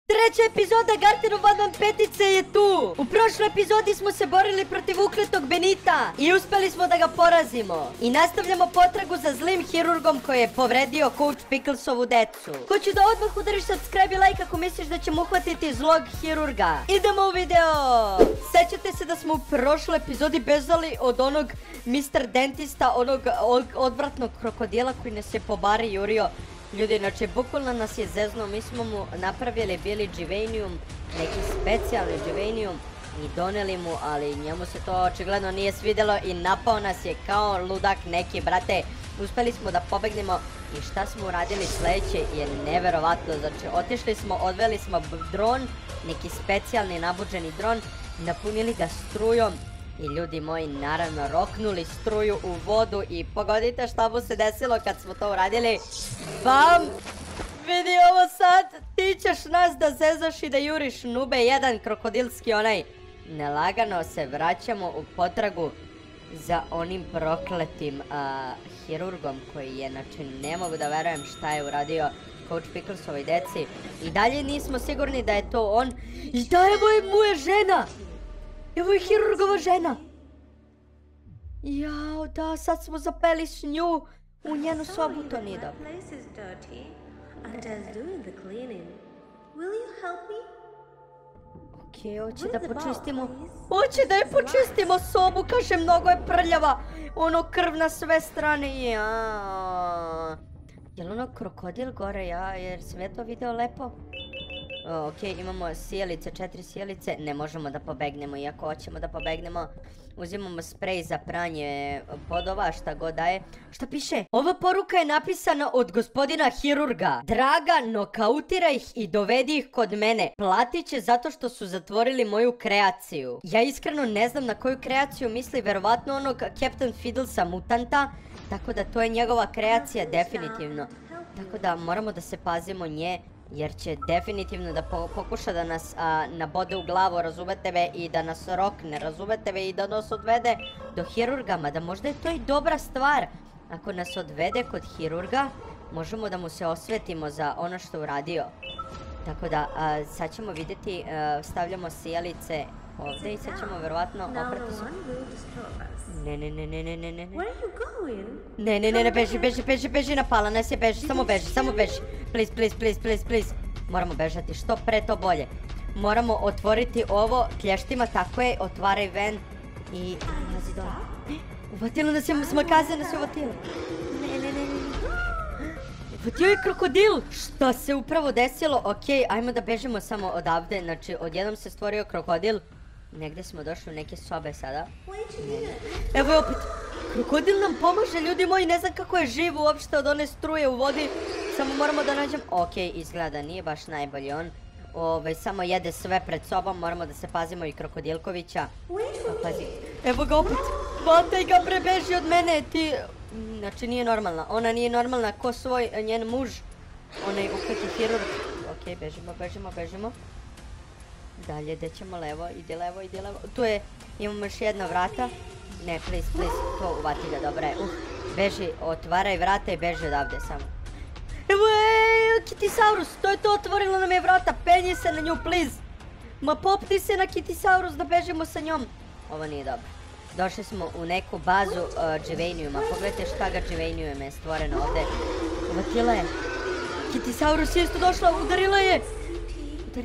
Treća epizoda Gartenov Batman petice je tu! U prošloj epizodi smo se borili protiv ukletog Benita i uspjeli smo da ga porazimo. I nastavljamo potragu za zlim hirurgom koji je povredio Coach Picklesovu decu. Hoću da odmah udariš subscribe i like ako misliš da ćemo uhvatiti zlog hirurga. Idemo u video! Sećate se da smo u prošloj epizodi bežali od onog Mr. Dentista, onog odvratnog krokodila koji nas je po bari jurio. Ljudi, znači, bukvalno nas je zeznuo, mi smo mu napravili bili Givanium, neki specijalni Givanium i doneli mu, ali njemu se to očigledno nije svidjelo i napao nas je kao ludak neki, brate. Uspjeli smo da pobegnemo i šta smo uradili sljedeće je neverovatno, znači, otišli smo, odveli smo dron, neki specijalni nabuđeni dron, napunili ga strujom. I ljudi moji, naravno, roknuli struju u vodu i pogodite šta mu se desilo kad smo to uradili. Bam! Vidi ovo sad, ti ćeš nas da zezaš i da juriš, nube, jedan krokodilski onaj. Nelagano se vraćamo u potragu za onim prokletim hirurgom koji je, znači, ne mogu da verujem šta je uradio Coach Picklesovoj deci. I dalje nismo sigurni da je to on. I da, evo mu je žena! Evo je hirurgova žena. Jao, da, sad smo zapeli s nju u njenu sobu, to nije dobro. Okej, hoće da počistimo. Hoće da je počistimo sobu, kaže, mnogo je prljava. Ono, krv na sve strane. Jao. Jel ono krokodil gore, ja, jer sam ja to video lepo? Okej, imamo sjelice, 4 sjelice, ne možemo da pobegnemo, iako hoćemo da pobegnemo. Uzimamo sprej za pranje podova, šta god daje. Šta piše? Ova poruka je napisana od gospodina hirurga. Draga, nokautiraj ih i dovedi ih kod mene. Platit će zato što su zatvorili moju kreaciju. Ja iskreno ne znam na koju kreaciju misli, verovatno onog Captain Fiddlesa mutanta. Tako da to je njegova kreacija definitivno. Tako da moramo da se pazimo nje. Jer će definitivno da pokuša da nas nabode u glavu, razumete me, i da nas rokne, razumete me, i da nas odvede do hirurga. Mada možda je to i dobra stvar. Ako nas odvede kod hirurga, možemo da mu se osvetimo za ono što uradio. Tako da, sad ćemo vidjeti, stavljamo sjelice ovdje i sad ćemo verovatno oprati se. Ne, beži, napala nas je, beži, samo beži. Please. Moramo bežati, što pre to bolje. Moramo otvoriti ovo klještima, tako je, otvaraj ven i lazi dole. Uvatilo nas je, smakaze nas je uvatilo. Ne. Uvatio je krokodil! Šta se upravo desilo? Okej, ajmo da bežimo samo odavde, znači odjednom se stvorio krokodil. Negdje smo došli u neke sobe sada. Evo je opet. Krokodil nam pomaže, ljudi moji, ne znam kako je živ uopšte od one struje u vodi. Samo moramo da nađem. Okej, izgleda, nije baš najbolji on. Samo jede sve pred sobom, moramo da se pazimo i krokodilkovića. Pazi. Evo ga opet. Vataj ga, prebeži od mene, ti... Znači nije normalna, ona nije normalna ko svoj njen muž. Onaj ukleti hirurg. Okej, bežimo. Dalje, gdje ćemo, levo, ide levo. Tu je, imamo još jedna vrata. Ne, please, to uvati ga, dobro je. Beži, otvaraj vrata i beži odavde samo. Evo je, Kitisaurus, to je to, otvorilo nam je vrata, penji se na nju, please. Ma popni se na Kitisaurus da bežimo sa njom. Ovo nije dobro. Došli smo u neku bazu Givaniuma, pogledajte šta ga Givanium je stvoreno ovdje. Uvatila je. Kitisaurus je isto došla, udarila je ga.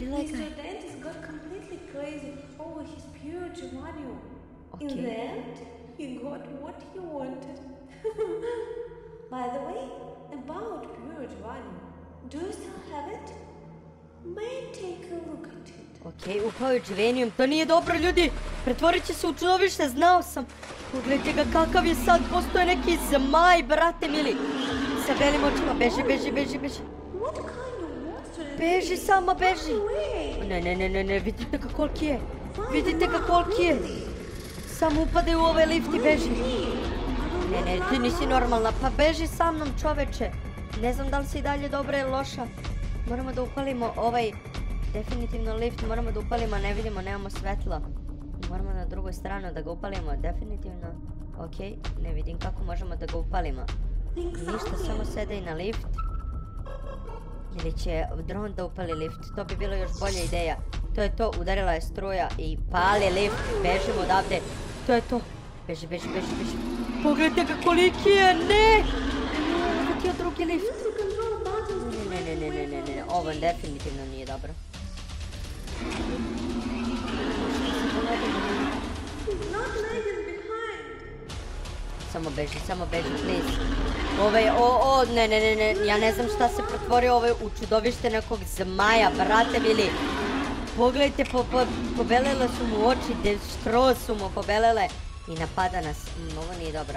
In the end, he got what he wanted. By the way, about pure Giovanni, do you still have it? May I take a look at it? Okej, upao je Givanium, to nije dobro, ljudi. Pretvorit će se u čudovište, znao sam. Pogledajte ga kakav je sad, postoje neki zmaj, brate mili. Sa belim očima, beži. What kind of monster? Beži, sama beži. Ne, vidite ga koliki je. Samo upadaj u ovaj lift i beži. Ne, ti nisi normalna, pa beži sa mnom, čoveče. Ne znam da li si i dalje dobra ili loša. Moramo da upalimo ovaj, definitivno lift, moramo da upalimo, ne vidimo, nemamo svetlo. Moramo na drugu stranu da ga upalimo, definitivno. Okej, ne vidim kako možemo da ga upalimo. Ništa, samo sedaj na lift. Ili će dron da upali lift, to bi bilo još bolja ideja. To je to, udarila je struja i pali lift, bežimo odavde. To je to. Beži. Pogledajte ga koliki je, ne! Ovo ti je drugi lift. Ne, ovo definitivno nije dobro. Samo beži, please. Ovo je, ne, ja ne znam šta se pretvorio ovo u čudovište nekog zmaja, brate mili. Pogledajte, pobelele su mu oči, štro su mu pobelele i napada nas. Ovo nije dobro.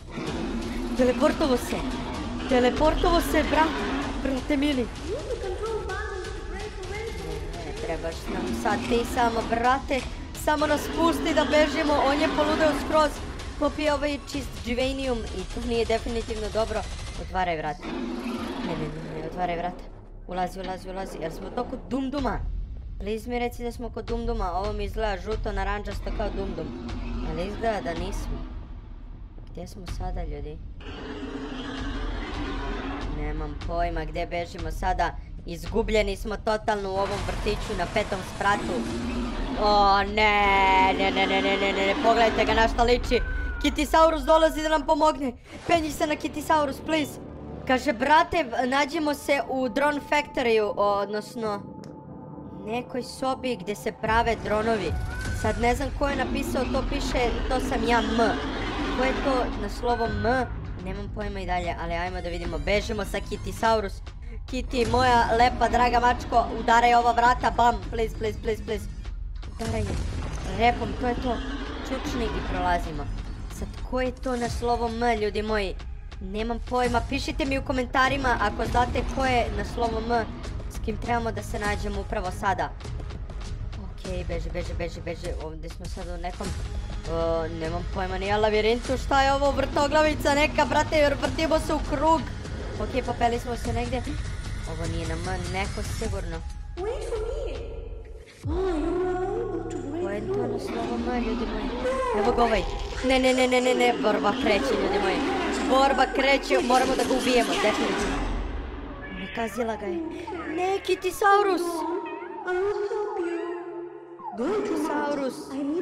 Teleportovo se, brate mili. Ne, trebaš nam sad ti samo, brate. Samo nas pusti da bežimo, on je poludeo skroz. Popije ovaj čist dživenium i to nije definitivno dobro. Otvaraj vrata. Ne, otvaraj vrata. Ulazi, jer smo to kod Dumduma. Please mi reci da smo kod Dumduma, ovo mi izgleda žuto naranđasto kao Dumdum. Ali izgleda da nismo. Gdje smo sada, ljudi? Nemam pojma gdje bežimo sada. Izgubljeni smo totalno u ovom vrtiću na 5. spratu. O ne, pogledajte ga na šta liči. Kitisaurus dolazi da nam pomogne. Penji se na Kitisaurus, please. Kaže, brate, nađemo se u Drone Factory-u, odnosno nekoj sobi gdje se prave dronovi. Sad ne znam ko je napisao, to piše, to sam ja M. Ko je to na slovo M? Nemam pojma i dalje, ali ajmo da vidimo. Bežimo sa Kitisaurus. Kitty, moja lepa, draga mačko, udaraj ova vrata, bam, please. Udaraj je. Repom, to je to. Čučni i prolazimo. Sad, ko je to na slovo M, ljudi moji? Nemam pojma, pišite mi u komentarima ako znate ko je na slovo M, s kim trebamo da se nađemo upravo sada. Okej, beži, ovdje smo sad u nekom, nemam pojma, nije lavirintu, šta je ovo, vrtoglavica neka, brate, jer vrtimo se u krug. Okej, popeli smo se negdje, ovo nije na M, neko sigurno. Ko je to na slovo M, ljudi moji? Evo ga ovaj. Ne, borba kreće, ljudi moji. Borba kreće, moramo da ga ubijemo, definitivno. Nekazila ga je. Ne, Kitisaurus! Kitisaurus!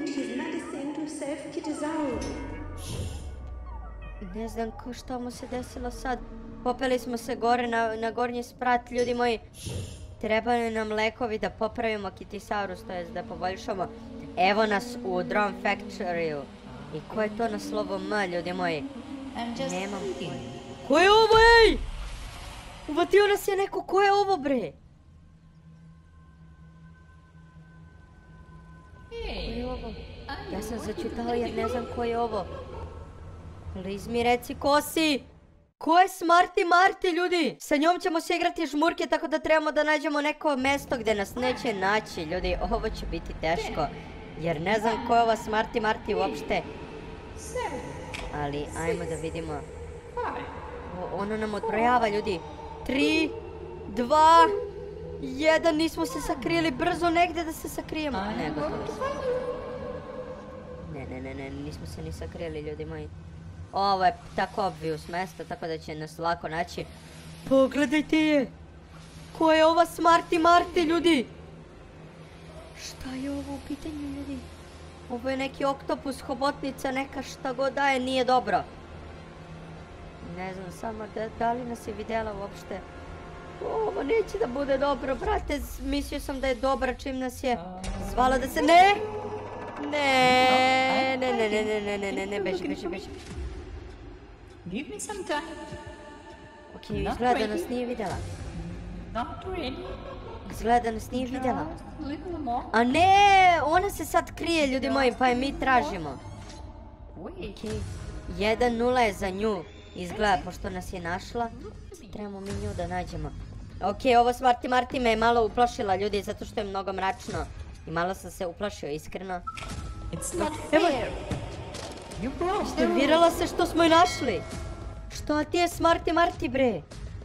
Ne znam šta mu se desilo sad. Popeli smo se gore na gornji sprat, ljudi moji. Trebaju nam lekovi da popravimo Kitisaurus, to jest da poboljšamo. Evo nas u Drone Factory-u. I ko je to na slovo M, ljudi moji? Nemam pojma. Ko je ovo, ej? Uvatio nas je neko, ko je ovo, bre? Ko je ovo? Ja sam začutala jer ne znam ko je ovo. Please mi reci ko si? Ko je Smarty Marty, ljudi? Sa njom ćemo se igrati žmurke, tako da trebamo da nađemo neko mesto gdje nas neće naći, ljudi. Ovo će biti teško. Jer ne znam ko je ova Smarty Marty uopšte. Ali, ajmo da vidimo. Ono nam odbrojava, ljudi. 3, 2, 1, nismo se sakrili. Brzo negdje da se sakrijemo. Ne, gotovo smo. Ne, nismo se ni sakrili, ljudi moji. Ovo je tako obvious mesto, tako da će nas lako naći. Pogledajte je! Ko je ova Smarty Marty, ljudi? Šta je ovo u pitanju, ljudi? Ovo je neki oktopus, hobotnica, neka šta god daje, nije dobro. Ne znam samo da li nas je vidjela uopšte. Ovo neće da bude dobro, brate. Mislio sam da je dobra čim nas je zvala da se... Ne! Ne, beži. Give me some time. Okej, izgleda da nas nije vidjela. Not really. Izgleda da nas nije vidjela. Just little more. A ne, ona se sad krije, ljudi moji, pa je mi tražimo. Wait. Okej, 1-0 je za nju. Izgleda, pošto nas je našla, trebamo mi nju da nađemo. Okej, ovo Smarty Marty me je malo uplašila, ljudi, zato što je mnogo mračno. I malo sam se uplašio, iskreno. It's not Evo, fair. You broke the rule. nervirala se što smo je našli. Što ti je Smarty Marty, bre?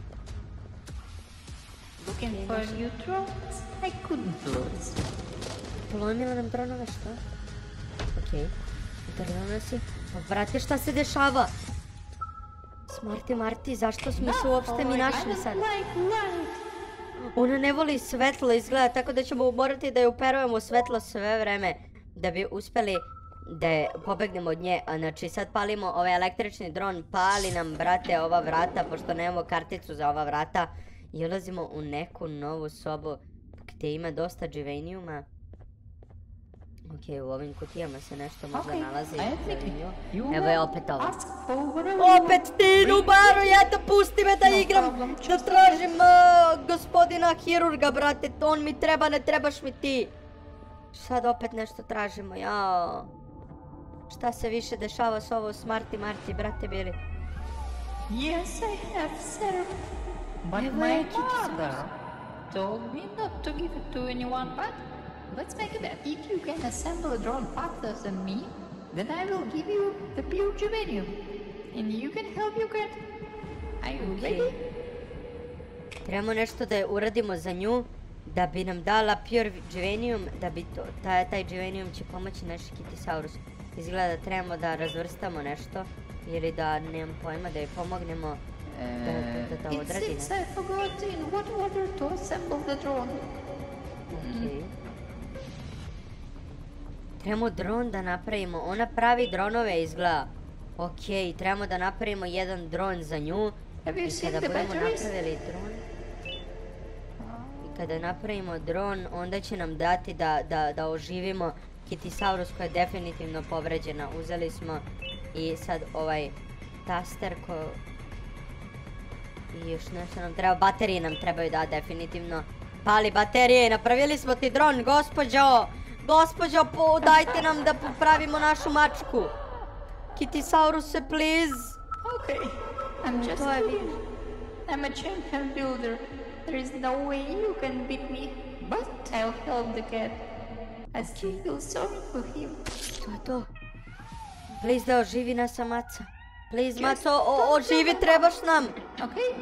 Looking for new drones? I couldn't lose. Polomila nam dronove, što? Okej, udarila nas je. Pa brate, šta se dešava? Smarty Marty, zašto smo se uopšte mi našli sad? Like light. Ona ne voli svetlo izgleda, tako da ćemo morati da je uperujemo svetlo sve vreme da bi uspeli da je pobegnemo od nje. Znači sad palimo ovaj električni dron, pali nam brate ova vrata pošto nemamo karticu za ova vrata i ulazimo u neku novu sobu gdje ima dosta dživenijuma. Ok, u ovim kutijama se nešto možda nalazi. Evo je opet ovo. Opet ti, Nubaru, eto pusti me da igram, da tražim gospodina hirurga, brate, on mi treba, ne trebaš mi ti. Sad opet nešto tražimo, jao. Šta se više dešava s ovo Smarty Marty, brate bili? Yes, I have, sir. But my mother told me not to give it to anyone, but let's make a bet. If you can assemble a drone faster than me, then I will give you the pure Juvenium. And you can help your cat. Are you ready? Trebamo nešto da je uradimo za nju, da bi nam dala Pure Juvenium, da bi taj Juvenium će pomoći naš Kitisaurus. Izgleda da trebamo da razvrstamo nešto, ili da nemam pojma, da joj pomognemo da odradi It seems I forgot in what order to assemble the drone. Ok. Trebamo dron da napravimo, ona pravi dronove izgleda. Ok, trebamo da napravimo jedan dron za nju. Have you I seen kada the budemo batteries? napravili dron, i kada napravimo dron, onda će nam dati da oživimo Kitisaurus koja je definitivno povređena. Uzeli smo i sad ovaj taster i još nešto nam treba, baterije nam trebaju, da, definitivno. Pali baterije, napravili smo ti dron, gospođo! Gospođo, dajte nam da popravimo našu mačku. Kitisauruse, please! Okay, I'm a champion builder. There is no way you can beat me, but I'll help the cat. I still feel sorry for him. To je to. Please da oživi naša maca. Please, maco, oživi, trebaš nam. Okay?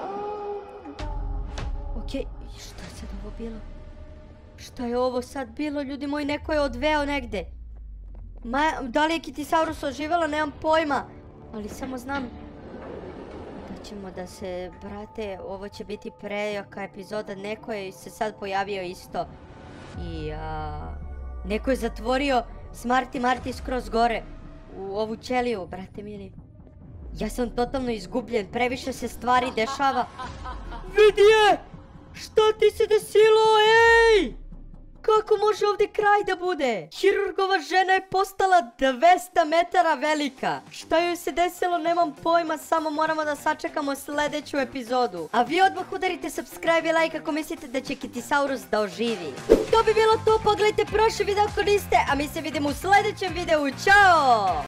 Okej, šta je sad ovo bilo? Šta je ovo sad bilo, ljudi moji, neko je odveo negde. Da li je Kitisaurus oživela, nemam pojma. Ali samo znam da ćemo da se, brate, ovo će biti prejaka epizoda. Neko je se sad pojavio isto. I neko je zatvorio Smarty Marty skroz gore u ovu ćeliju, brate mili. Ja sam totalno izgubljen, previše se stvari dešava. Vidi je! Šta ti se desilo, ej! Kako može ovdje kraj da bude? Hirurgova žena je postala 200 metara velika. Šta joj se desilo, nemam pojma, samo moramo da sačekamo sljedeću epizodu. A vi odmah udarite subscribe i like ako mislite da će Kitisaurus da oživi. To bi bilo to, pogledajte prošli video ako niste, a mi se vidimo u sljedećem videu, čao!